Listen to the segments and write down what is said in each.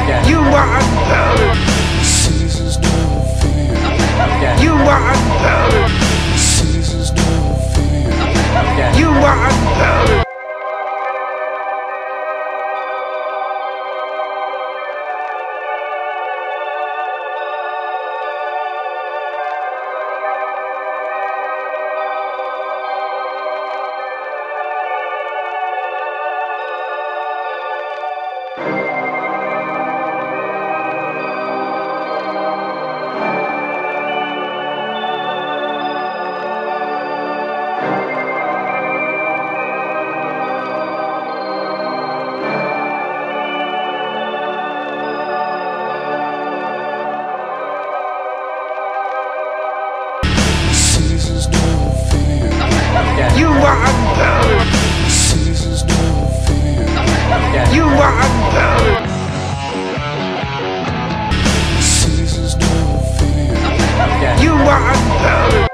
You are unbearable. Seasons never fade. You are unbearable. Seasons never fade. You are unbearable. Seasons never fade. You are unbearable. Seasons never fade. You are unbearable. Seasons never fade. You are unbearable.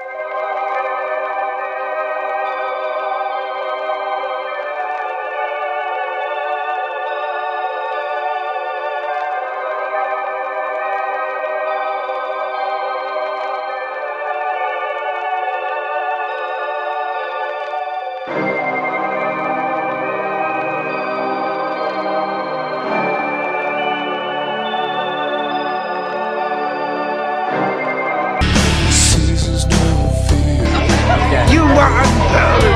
Seasons never fade. You are unbearable.